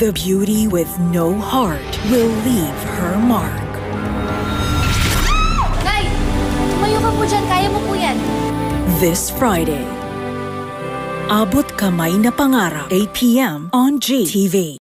The beauty with no heart will leave her mark. Nay! Tumayo ka po dyan. Kaya mo po yan. This Friday, Abot-Kamay na Pangarap, 8 p.m. on GTV.